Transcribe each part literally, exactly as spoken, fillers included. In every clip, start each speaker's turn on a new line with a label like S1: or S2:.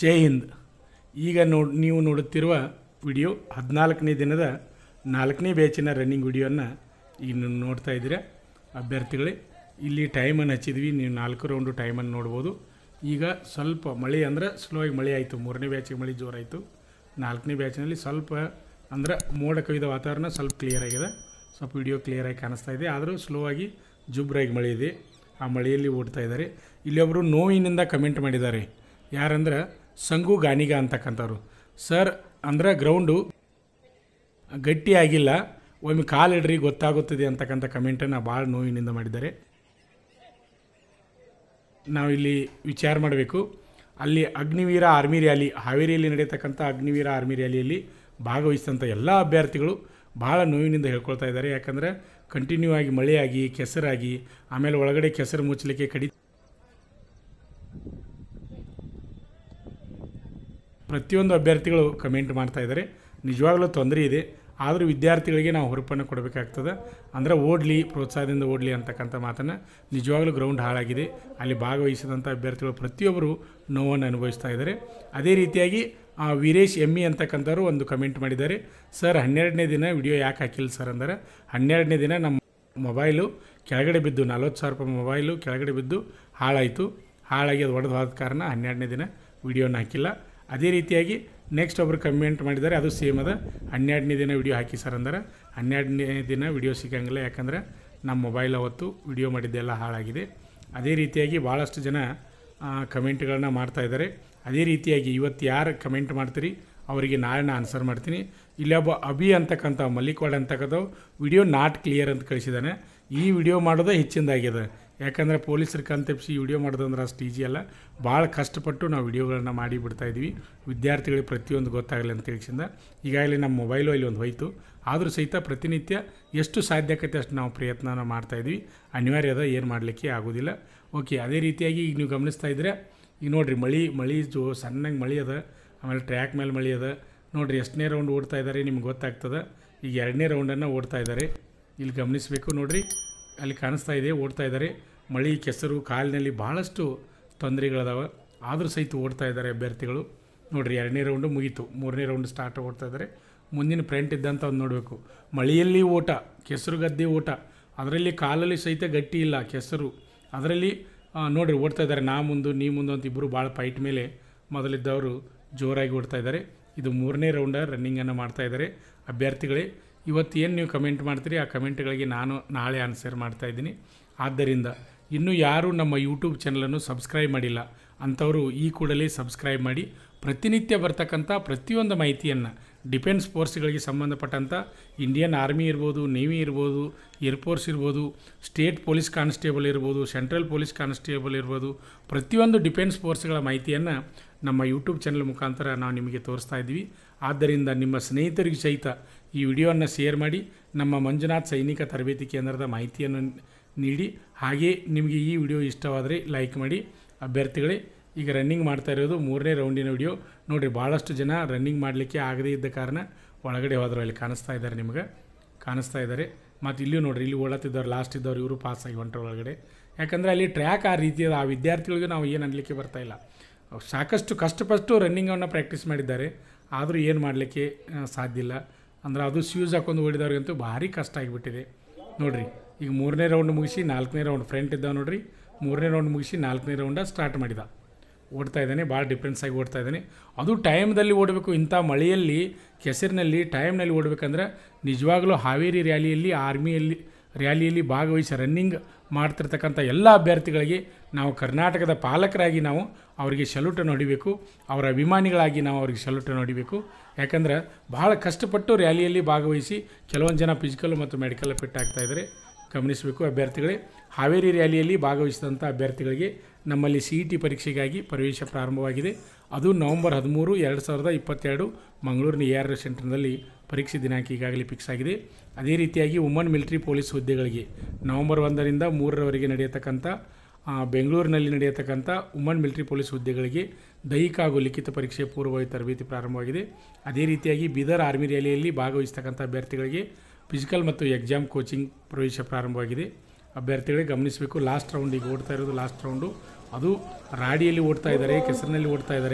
S1: ಜೈ ಹಿಂದ್. ಈಗ ನೋಡಿ ನೀವು ನೋಡುತ್ತಿರುವ ವಿಡಿಯೋ ಹದಿನಾಲ್ಕನೇ ದಿನದ ನಾಲ್ಕನೇ ಬ್ಯಾಚಿನ ರನ್ನಿಂಗ್ ವಿಡಿಯೋನ ಈಗ ನೋಡ್ತಾ ಇದ್ದೀರಾ ಅಭ್ಯರ್ಥಿಗಳೇ. ಇಲ್ಲಿ ಟೈಮನ್ನು ಹಚ್ಚಿದ್ವಿ, ನೀವು ನಾಲ್ಕು ರೌಂಡು ಟೈಮನ್ನು ನೋಡ್ಬೋದು. ಈಗ ಸ್ವಲ್ಪ ಮಳೆ ಅಂದರೆ ಸ್ಲೋ ಆಗಿ ಮಳೆ ಆಯಿತು. ಮೂರನೇ ಬ್ಯಾಚಿಗೆ ಮಳೆ ಜೋರಾಯಿತು. ನಾಲ್ಕನೇ ಬ್ಯಾಚಿನಲ್ಲಿ ಸ್ವಲ್ಪ ಅಂದರೆ ಮೋಡ ಕವಿದ ವಾತಾವರಣ ಸ್ವಲ್ಪ ಕ್ಲಿಯರ್ ಆಗಿದೆ. ಸ್ವಲ್ಪ ವಿಡಿಯೋ ಕ್ಲಿಯರಾಗಿ ಕಾಣಿಸ್ತಾ ಇದೆ, ಆದರೂ ಸ್ಲೋ ಆಗಿ ಜುಬ್ರಾಗಿ ಮಳೆ ಇದೆ. ಆ ಮಳೆಯಲ್ಲಿ ಓಡ್ತಾ ಇದ್ದಾರೆ. ಇಲ್ಲೊಬ್ಬರು ನೋವಿನಿಂದ ಕಮೆಂಟ್ ಮಾಡಿದ್ದಾರೆ. ಯಾರಂದ್ರೆ ಸಂಗು ಗಾನಿಗ ಅಂತಕ್ಕಂಥವ್ರು. ಸರ್ ಅಂದ್ರೆ ಗ್ರೌಂಡು ಗಟ್ಟಿಯಾಗಿಲ್ಲ, ಒಮ್ಮೆ ಕಾಲಿಡ್ರಿ ಗೊತ್ತಾಗುತ್ತದೆ ಅಂತಕ್ಕಂಥ ಕಮೆಂಟನ್ನು ಭಾಳ ನೋವಿನಿಂದ ಮಾಡಿದ್ದಾರೆ. ನಾವಿಲ್ಲಿ ವಿಚಾರ ಮಾಡಬೇಕು. ಅಲ್ಲಿ ಅಗ್ನಿವೀರ ಆರ್ಮಿ ರ್ಯಾಲಿ ಹಾವೇರಿಯಲ್ಲಿ ನಡೆಯತಕ್ಕಂಥ ಅಗ್ನಿವೀರ ಆರ್ಮಿ ರ್ಯಾಲಿಯಲ್ಲಿ ಭಾಗವಹಿಸಿದಂಥ ಎಲ್ಲ ಅಭ್ಯರ್ಥಿಗಳು ಭಾಳ ನೋವಿನಿಂದ ಹೇಳ್ಕೊಳ್ತಾ ಇದ್ದಾರೆ. ಯಾಕಂದರೆ ಕಂಟಿನ್ಯೂ ಆಗಿ ಮಳೆಯಾಗಿ ಕೆಸರಾಗಿ ಆಮೇಲೆ ಒಳಗಡೆ ಕೆಸರು ಮುಚ್ಚಲಿಕ್ಕೆ ಕಡಿ ಪ್ರತಿಯೊಂದು ಅಭ್ಯರ್ಥಿಗಳು ಕಮೆಂಟ್ ಮಾಡ್ತಾ ಇದ್ದಾರೆ. ನಿಜವಾಗ್ಲೂ ತೊಂದರೆ ಇದೆ, ಆದರೂ ವಿದ್ಯಾರ್ಥಿಗಳಿಗೆ ನಾವು ಹೊರಪನ್ನು ಕೊಡಬೇಕಾಗ್ತದೆ. ಅಂದರೆ ಓಡಲಿ, ಪ್ರೋತ್ಸಾಹದಿಂದ ಓಡಲಿ ಅಂತಕ್ಕಂಥ ಮಾತನ್ನು. ನಿಜವಾಗ್ಲೂ ಗ್ರೌಂಡ್ ಹಾಳಾಗಿದೆ. ಅಲ್ಲಿ ಭಾಗವಹಿಸಿದಂಥ ಅಭ್ಯರ್ಥಿಗಳು ಪ್ರತಿಯೊಬ್ಬರು ನೋವನ್ನು ಅನುಭವಿಸ್ತಾ ಇದ್ದಾರೆ. ಅದೇ ರೀತಿಯಾಗಿ ವೀರೇಶ್ ಎಮ್ಮಿ ಅಂತಕ್ಕಂಥವ್ರು ಒಂದು ಕಮೆಂಟ್ ಮಾಡಿದ್ದಾರೆ. ಸರ್ ಹನ್ನೆರಡನೇ ದಿನ ವಿಡಿಯೋ ಯಾಕೆ ಹಾಕಿಲ್ಲ ಸರ್ ಅಂದರೆ, ಹನ್ನೆರಡನೇ ದಿನ ನಮ್ಮ ಮೊಬೈಲು ಕೆಳಗಡೆ ಬಿದ್ದು ನಲ್ವತ್ತು ಸಾವಿರ ರೂಪಾಯಿ ಮೊಬೈಲು ಕೆಳಗಡೆ ಬಿದ್ದು ಹಾಳಾಯಿತು. ಹಾಳಾಗಿ ಅದು ಒಡೆದು ಹೋದ ಕಾರಣ ಹನ್ನೆರಡನೇ ದಿನ ವಿಡಿಯೋನ ಹಾಕಿಲ್ಲ. ಅದೇ ರೀತಿಯಾಗಿ ನೆಕ್ಸ್ಟ್ ಒಬ್ಬರು ಕಮೆಂಟ್ ಮಾಡಿದ್ದಾರೆ, ಅದು ಸೇಮ್ ಅದ. ಹನ್ನೆರಡನೇ ದಿನ ವಿಡಿಯೋ ಹಾಕಿ ಸರ್ ಅಂದ್ರೆ, ಹನ್ನೆರಡನೇ ದಿನ ವಿಡಿಯೋ ಸಿಗಂಗಿಲ್ಲ. ಯಾಕಂದರೆ ನಮ್ಮ ಮೊಬೈಲ್ ಅವತ್ತು ವಿಡಿಯೋ ಮಾಡಿದ್ದೆಲ್ಲ ಹಾಳಾಗಿದೆ. ಅದೇ ರೀತಿಯಾಗಿ ಭಾಳಷ್ಟು ಜನ ಕಮೆಂಟ್ಗಳನ್ನ ಮಾಡ್ತಾಯಿದ್ದಾರೆ. ಅದೇ ರೀತಿಯಾಗಿ ಇವತ್ತು ಯಾರು ಕಮೆಂಟ್ ಮಾಡ್ತೀರಿ ಅವರಿಗೆ ನಾಳೆ ನಾನು ಆನ್ಸರ್ ಮಾಡ್ತೀನಿ. ಇಲ್ಲೊಬ್ಬ ಅಭಿ ಅಂತಕ್ಕಂಥ ಮಲ್ಲಿಕ್ವಾಡ್ ಅಂತಕ್ಕಂಥ ವಿಡಿಯೋ ನಾಟ್ ಕ್ಲಿಯರ್ ಅಂತ ಕಳಿಸಿದ್ದಾನೆ. ಈ ವಿಡಿಯೋ ಮಾಡೋದೇ ಹೆಚ್ಚಿಂದಾಗಿದೆ. ಯಾಕಂದರೆ ಪೊಲೀಸರು ಕಣ್ತಪ್ಪಿಸಿ ವಿಡಿಯೋ ಮಾಡೋದಂದ್ರೆ ಅಷ್ಟು ಈಜಿ ಅಲ್ಲ. ಭಾಳ ಕಷ್ಟಪಟ್ಟು ನಾವು ವಿಡಿಯೋಗಳನ್ನ ಮಾಡಿ ಬಿಡ್ತಾಯಿದ್ವಿ, ವಿದ್ಯಾರ್ಥಿಗಳಿಗೆ ಪ್ರತಿಯೊಂದು ಗೊತ್ತಾಗಲಿ ಅಂತ ತಿಳಿಸಿಂದ. ಈಗಾಗಲೇ ನಮ್ಮ ಮೊಬೈಲು ಇಲ್ಲಿ ಒಂದು ಹೋಯ್ತು. ಆದರೂ ಸಹಿತ ಪ್ರತಿನಿತ್ಯ ಎಷ್ಟು ಸಾಧ್ಯಕತೆ ಅಷ್ಟು ನಾವು ಪ್ರಯತ್ನ ಮಾಡ್ತಾಯಿದ್ವಿ. ಅನಿವಾರ್ಯ ಅದ, ಏನು ಮಾಡಲಿಕ್ಕೆ ಆಗೋದಿಲ್ಲ. ಓಕೆ, ಅದೇ ರೀತಿಯಾಗಿ ಈಗ ನೀವು ಗಮನಿಸ್ತಾ ಇದ್ದರೆ ಈಗ ನೋಡಿರಿ ಮಳೆ ಮಳೆ ಜೋ ಸಣ್ಣಗೆ ಮಳೆ ಅದ. ಆಮೇಲೆ ಟ್ರ್ಯಾಕ್ ಮೇಲೆ ಮಳೆ ಅದ. ನೋಡಿರಿ ಎಷ್ಟನೇ ರೌಂಡ್ ಓಡ್ತಾ ಇದ್ದಾರೆ ನಿಮ್ಗೆ ಗೊತ್ತಾಗ್ತದೆ. ಈಗ ಎರಡನೇ ರೌಂಡನ್ನು ಓಡ್ತಾ ಇದ್ದಾರೆ. ಇಲ್ಲಿ ಗಮನಿಸಬೇಕು ನೋಡಿರಿ, ಅಲ್ಲಿ ಕಾಣಿಸ್ತಾ ಇದೆ ಓಡ್ತಾ ಇದ್ದಾರೆ. ಮಳೆ ಕೆಸರು ಕಾಲಿನಲ್ಲಿ ಭಾಳಷ್ಟು ತೊಂದರೆಗಳದಾವೆ, ಆದರೂ ಸಹಿತ ಓಡ್ತಾ ಇದ್ದಾರೆ ಅಭ್ಯರ್ಥಿಗಳು. ನೋಡಿರಿ ಎರಡನೇ ರೌಂಡು ಮುಗೀತು, ಮೂರನೇ ರೌಂಡ್ ಸ್ಟಾರ್ಟ್ ಓಡ್ತಾ ಇದ್ದಾರೆ. ಮುಂದಿನ ಫ್ರಂಟ್ ಇದ್ದಂಥ ಒಂದು ನೋಡಬೇಕು. ಮಳೆಯಲ್ಲಿ ಓಟ, ಕೆಸರು ಗದ್ದೆ ಓಟ, ಅದರಲ್ಲಿ ಕಾಲಲ್ಲಿ ಸಹಿತ ಗಟ್ಟಿ ಇಲ್ಲ ಕೆಸರು. ಅದರಲ್ಲಿ ನೋಡಿರಿ ಓಡ್ತಾ ಇದ್ದಾರೆ. ನಾ ಮುಂದು ನೀ ಮುಂದು ಅಂತ ಇಬ್ಬರು ಭಾಳ ಫೈಟ್ ಮೇಲೆ ಮೊದಲಿದ್ದವರು ಜೋರಾಗಿ ಓಡ್ತಾ ಇದ್ದಾರೆ. ಇದು ಮೂರನೇ ರೌಂಡ ರನ್ನಿಂಗನ್ನು ಮಾಡ್ತಾಯಿದ್ದಾರೆ ಅಭ್ಯರ್ಥಿಗಳೇ. ಇವತ್ತು ಏನು ನೀವು ಕಮೆಂಟ್ ಮಾಡ್ತೀರಿ ಆ ಕಮೆಂಟ್ಗಳಿಗೆ ನಾನು ನಾಳೆ ಆನ್ಸರ್ ಮಾಡ್ತಾಯಿದ್ದೀನಿ. ಆದ್ದರಿಂದ ಇನ್ನೂ ಯಾರು ನಮ್ಮ ಯೂಟ್ಯೂಬ್ ಚಾನಲನ್ನು ಸಬ್ಸ್ಕ್ರೈಬ್ ಮಾಡಿಲ್ಲ ಅಂಥವರು ಈ ಕೂಡಲೇ ಸಬ್ಸ್ಕ್ರೈಬ್ ಮಾಡಿ. ಪ್ರತಿನಿತ್ಯ ಬರ್ತಕ್ಕಂಥ ಪ್ರತಿಯೊಂದು ಮಾಹಿತಿಯನ್ನು ಡಿಫೆನ್ಸ್ ಫೋರ್ಸ್ಗಳಿಗೆ ಸಂಬಂಧಪಟ್ಟಂಥ ಇಂಡಿಯನ್ ಆರ್ಮಿ ಇರ್ಬೋದು, ನೇವಿ ಇರ್ಬೋದು, ಏರ್ಫೋರ್ಸ್ ಇರ್ಬೋದು, ಸ್ಟೇಟ್ ಪೊಲೀಸ್ ಕಾನ್ಸ್ಟೇಬಲ್ ಇರ್ಬೋದು, ಸೆಂಟ್ರಲ್ ಪೊಲೀಸ್ ಕಾನ್ಸ್ಟೇಬಲ್ ಇರ್ಬೋದು, ಪ್ರತಿಯೊಂದು ಡಿಫೆನ್ಸ್ ಫೋರ್ಸ್ಗಳ ಮಾಹಿತಿಯನ್ನು ನಮ್ಮ ಯೂಟ್ಯೂಬ್ ಚಾನಲ್ ಮುಖಾಂತರ ನಾವು ನಿಮಗೆ ತೋರಿಸ್ತಾ ಇದ್ವಿ. ಆದ್ದರಿಂದ ನಿಮ್ಮ ಸ್ನೇಹಿತರಿಗೆ ಸಹಿತ ಈ ವಿಡಿಯೋವನ್ನು ಶೇರ್ ಮಾಡಿ. ನಮ್ಮ ಮಂಜುನಾಥ್ ಸೈನಿಕ ತರಬೇತಿ ಕೇಂದ್ರದ ಮಾಹಿತಿಯನ್ನು ನೀಡಿ. ಹಾಗೆ ನಿಮಗೆ ಈ ವಿಡಿಯೋ ಇಷ್ಟವಾದರೆ ಲೈಕ್ ಮಾಡಿ. ಅಭ್ಯರ್ಥಿಗಳೇ, ಈಗ ರನ್ನಿಂಗ್ ಮಾಡ್ತಾ ಇರೋದು ಮೂರನೇ ರೌಂಡಿನ ವಿಡಿಯೋ. ನೋಡಿರಿ ಭಾಳಷ್ಟು ಜನ ರನ್ನಿಂಗ್ ಮಾಡಲಿಕ್ಕೆ ಆಗದೇ ಇದ್ದ ಕಾರಣ ಒಳಗಡೆ ಹೋದರು. ಅಲ್ಲಿ ಕಾಣಿಸ್ತಾ ಇದ್ದಾರೆ, ನಿಮಗೆ ಕಾಣಿಸ್ತಾ ಇದ್ದಾರೆ. ಮತ್ತು ಇಲ್ಲೂ ನೋಡಿರಿ, ಇಲ್ಲಿ ಓಡತ್ತಿದ್ದವ್ರು ಲಾಸ್ಟ್ ಇದ್ದವ್ರು ಇವರು ಪಾಸಾಗಿ ಹೊಂಟರು ಒಳಗಡೆ. ಯಾಕಂದರೆ ಅಲ್ಲಿ ಟ್ರ್ಯಾಕ್ ಆ ರೀತಿಯ ಆ ವಿದ್ಯಾರ್ಥಿಗಳಿಗೆ ನಾವು ಏನು ಅನ್ನಲಿಕ್ಕೆ ಬರ್ತಾಯಿಲ್ಲ. ಸಾಕಷ್ಟು ಕಷ್ಟಪಟ್ಟು ರನ್ನಿಂಗನ್ನು ಪ್ರಾಕ್ಟೀಸ್ ಮಾಡಿದ್ದಾರೆ, ಆದರೂ ಏನು ಮಾಡಲಿಕ್ಕೆ ಸಾಧ್ಯ ಇಲ್ಲ. ಅಂದ್ರೆ ಅದು ಸ್ಯೂಸ್ ಹಾಕೊಂಡು ಓಡಿದವ್ರಿಗಂತೂ ಭಾರಿ ಕಷ್ಟ ಆಗಿಬಿಟ್ಟಿದೆ. ನೋಡಿರಿ ಈಗ ಮೂರನೇ ರೌಂಡ್ ಮುಗಿಸಿ ನಾಲ್ಕನೇ ರೌಂಡ್ ಫ್ರಂಟ್ ಇದ್ದಾವೆ ನೋಡಿರಿ. ಮೂರನೇ ರೌಂಡ್ ಮುಗಿಸಿ ನಾಲ್ಕನೇ ರೌಂಡ ಸ್ಟಾರ್ಟ್ ಮಾಡಿದ ಓಡ್ತಾ ಇದ್ದಾನೆ. ಭಾಳ ಡಿಫ್ರೆನ್ಸ್ ಆಗಿ ಓಡ್ತಾ ಇದ್ದಾನೆ. ಅದು ಟೈಮ್ದಲ್ಲಿ ಓಡಬೇಕು. ಇಂಥ ಮಳೆಯಲ್ಲಿ ಕೆಸರಿನಲ್ಲಿ ಟೈಮ್ನಲ್ಲಿ ಓಡಬೇಕಂದ್ರೆ ನಿಜವಾಗಲೂ ಹಾವೇರಿ ರ್ಯಾಲಿಯಲ್ಲಿ ಆರ್ಮಿಯಲ್ಲಿ ರ್ಯಾಲಿಯಲ್ಲಿ ಭಾಗವಹಿಸಿ ರನ್ನಿಂಗ್ ಮಾಡ್ತಿರ್ತಕ್ಕಂಥ ಎಲ್ಲ ಅಭ್ಯರ್ಥಿಗಳಿಗೆ ನಾವು ಕರ್ನಾಟಕದ ಪಾಲಕರಾಗಿ ನಾವು ಅವರಿಗೆ ಸಲ್ಯೂಟನ್ನು ಹೊಡಿಬೇಕು. ಅವರ ಅಭಿಮಾನಿಗಳಾಗಿ ನಾವು ಅವರಿಗೆ ಸಲ್ಯೂಟನ್ನು ಹೊಡಿಬೇಕು. ಯಾಕಂದ್ರೆ ಭಾಳ ಕಷ್ಟಪಟ್ಟು ರ್ಯಾಲಿಯಲ್ಲಿ ಭಾಗವಹಿಸಿ ಕೆಲವೊಂದು ಜನ ಫಿಸಿಕಲ್ ಮತ್ತು ಮೆಡಿಕಲ್ ಫಿಟ್ ಆಗ್ತಾಯಿದ್ದಾರೆ. ಗಮನಿಸಬೇಕು ಅಭ್ಯರ್ಥಿಗಳೇ. ಹಾವೇರಿ ರ್ಯಾಲಿಯಲ್ಲಿ ಭಾಗವಹಿಸಿದಂಥ ಅಭ್ಯರ್ಥಿಗಳಿಗೆ ನಮ್ಮಲ್ಲಿ ಸಿ ಇ ಟಿ ಪರೀಕ್ಷೆಗಾಗಿ ಪ್ರವೇಶ ಪ್ರಾರಂಭವಾಗಿದೆ. ಅದು ನವಂಬರ್ ಹದಿಮೂರು ಎರಡು ಸಾವಿರದ ಇಪ್ಪತ್ತೆರಡು ಮಂಗಳೂರಿನ ಎ ಆರ್ ಸೆಂಟರ್ನಲ್ಲಿ ಪರೀಕ್ಷೆ ದಿನಾಂಕ ಈಗಾಗಲೇ ಫಿಕ್ಸ್ ಆಗಿದೆ. ಅದೇ ರೀತಿಯಾಗಿ ವುಮನ್ ಮಿಲಿಟರಿ ಪೊಲೀಸ್ ಹುದ್ದೆಗಳಿಗೆ ನವಂಬರ್ ಒಂದರಿಂದ ಮೂರರವರೆಗೆ ನಡೆಯತಕ್ಕಂಥ ಬೆಂಗಳೂರಿನಲ್ಲಿ ನಡೆಯತಕ್ಕಂಥ ವುಮನ್ ಮಿಲಿಟರಿ ಪೊಲೀಸ್ ಹುದ್ದೆಗಳಿಗೆ ದೈಹಿಕ ಹಾಗೂ ಲಿಖಿತ ಪರೀಕ್ಷೆ ಪೂರ್ವಭಾವಿ ತರಬೇತಿ ಪ್ರಾರಂಭವಾಗಿದೆ. ಅದೇ ರೀತಿಯಾಗಿ ಬೀದರ್ ಆರ್ಮಿ ರ್ಯಾಲಿಯಲ್ಲಿ ಭಾಗವಹಿಸ್ತಕ್ಕಂಥ ಅಭ್ಯರ್ಥಿಗಳಿಗೆ ಫಿಸಿಕಲ್ ಮತ್ತು ಎಕ್ಸಾಮ್ ಕೋಚಿಂಗ್ ಪ್ರವೇಶ ಪ್ರಾರಂಭವಾಗಿದೆ. ಅಭ್ಯರ್ಥಿಗಳಿಗೆ ಗಮನಿಸಬೇಕು. ಲಾಸ್ಟ್ ರೌಂಡ್ ಈಗ ಓಡ್ತಾ ಇರೋದು ಲಾಸ್ಟ್ ರೌಂಡು. ಅದು ರಾಡಿಯಲ್ಲಿ ಓಡ್ತಾ ಇದ್ದಾರೆ, ಕೆಸರಿನಲ್ಲಿ ಓಡ್ತಾ ಇದ್ದಾರೆ.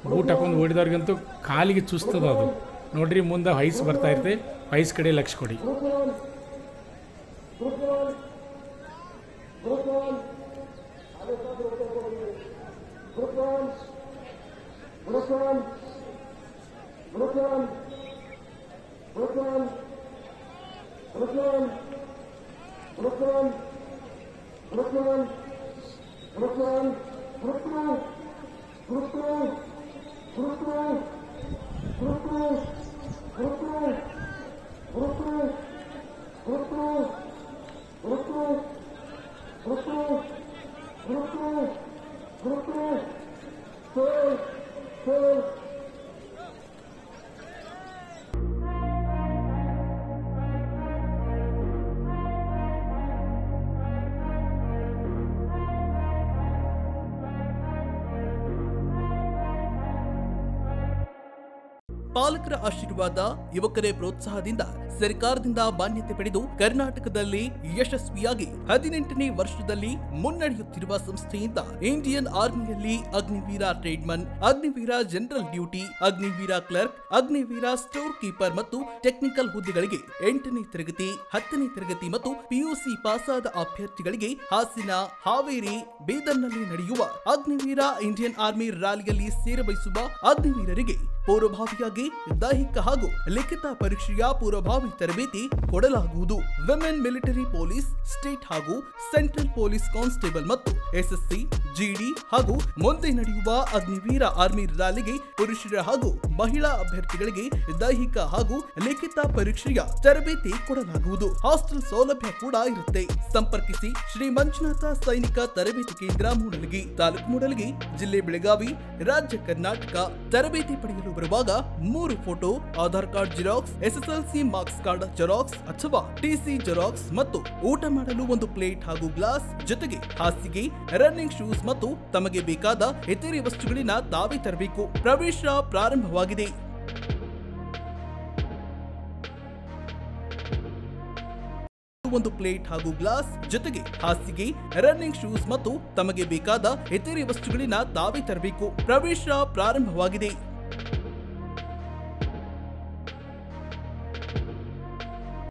S1: ಬೂಟ್ ಹಾಕೊಂಡು ಓಡಿದವ್ರಿಗಂತೂ ಕಾಲಿಗೆ ಚುಸ್ತದ ಅದು ನೋಡ್ರಿ. ಮುಂದೆ ವಯಸ್ಸು ಬರ್ತಾ ಇರ್ತದೆ, ವಯಸ್ಸು ಕಡೆ ಲಕ್ಷ ಕೊಡಿ.
S2: ಪಾಲಕರ ಆಶೀರ್ವಾದ, ಯುವಕರೇ ಪ್ರೋತ್ಸಾಹದಿಂದ ಸರ್ಕಾರದಿಂದ ಮಾನ್ಯತೆ ಪಡೆದು ಕರ್ನಾಟಕದಲ್ಲಿ ಯಶಸ್ವಿಯಾಗಿ ಹದಿನೆಂಟನೇ ವರ್ಷದಲ್ಲಿ ಮುನ್ನಡೆಯುತ್ತಿರುವ ಸಂಸ್ಥೆಯಿಂದ ಇಂಡಿಯನ್ ಆರ್ಮಿಯಲ್ಲಿ Agniveer tradesman, Agniveer general duty, Agniveer clerk, Agniveer store keeper ಮತ್ತು ಟೆಕ್ನಿಕಲ್ ಹುದ್ದೆಗಳಿಗೆ ಎಂಟನೇ ತರಗತಿ, ಹತ್ತನೇ ತರಗತಿ ಮತ್ತು ಪಿಯುಸಿ ಪಾಸಾದ ಅಭ್ಯರ್ಥಿಗಳಿಗೆ ಹಾಸನ, ಹಾವೇರಿ, ಬೀದರ್ನಲ್ಲಿ ನಡೆಯುವ ಅಗ್ನಿವೀರ ಇಂಡಿಯನ್ ಆರ್ಮಿ ರ್ಯಾಲಿಯಲ್ಲಿ ಸೇರಬಯಸುವ ಅಗ್ನಿವೀರರಿಗೆ ಪೂರ್ವಭಾವಿಯಾಗಿ ದೈಹಿಕ ಹಾಗೂ ಲಿಖಿತ ಪರೀಕ್ಷೆಯ ಪೂರ್ವಭಾವಿ ತರಬೇತಿ ಕೊಡಲಾಗುವುದು. ವಿಮೆನ್ ಮಿಲಿಟರಿ ಪೊಲೀಸ್, ಸ್ಟೇಟ್ ಹಾಗೂ ಸೆಂಟ್ರಲ್ ಪೊಲೀಸ್ ಕಾನ್ಸ್ಟೇಬಲ್ ಮತ್ತು ಎಸ್ಎಸ್ಸಿ, ಜಿಡಿ ಹಾಗೂ ಮುಂದೆ ನಡೆಯುವ ಅಗ್ನಿವೀರ ಆರ್ಮಿ ರ್ಯಾಲಿಗೆ ಪುರುಷರ ಹಾಗೂ ಮಹಿಳಾ ಅಭ್ಯರ್ಥಿಗಳಿಗೆ ದೈಹಿಕ ಹಾಗೂ ಲಿಖಿತ ಪರೀಕ್ಷೆಯ ತರಬೇತಿ ಕೊಡಲಾಗುವುದು. ಹಾಸ್ಟೆಲ್ ಸೌಲಭ್ಯ ಕೂಡ ಇರುತ್ತೆ. ಸಂಪರ್ಕಿಸಿ ಶ್ರೀ ಮಂಜುನಾಥ ಸೈನಿಕ ತರಬೇತಿ ಕೇಂದ್ರ, ಮೂಡಲಗಿ, ತಾಲೂಕು ಮೂಡಲಗಿ, ಜಿಲ್ಲೆ ಬೆಳಗಾವಿ, ರಾಜ್ಯ ಕರ್ನಾಟಕ. ತರಬೇತಿ ಪಡೆಯಲು ಬರುವಾಗ ಮೂರು photo, Aadhaar card xerox, SSLC marks card xerox ಅಥವಾ ಟಿಸಿ ಜೆರಾಕ್ಸ್ ಮತ್ತು ಊಟ ಮಾಡಲು ಒಂದು ಪ್ಲೇಟ್ ಹಾಗೂ ಗ್ಲಾಸ್, ಜೊತೆಗೆ ಹಾಸಿಗೆ, ರನ್ನಿಂಗ್ ಶೂಸ್ ಮತ್ತು ತಮಗೆ ಬೇಕಾದ ಇತರೆ ವಸ್ತುಗಳಿನ ತಾವೇ ತರಬೇಕು. ಪ್ರವೇಶ ಪ್ರಾರಂಭವಾಗಿದೆ. ಒಂದು ಪ್ಲೇಟ್ ಹಾಗೂ ಗ್ಲಾಸ್, ಜೊತೆಗೆ ಹಾಸಿಗೆ, ರನ್ನಿಂಗ್ ಶೂಸ್ ಮತ್ತು ತಮಗೆ ಬೇಕಾದ ಇತರೆ ವಸ್ತುಗಳಿನ ತಾವೇ ತರಬೇಕು. ಪ್ರವೇಶ ಪ್ರಾರಂಭವಾಗಿದೆ.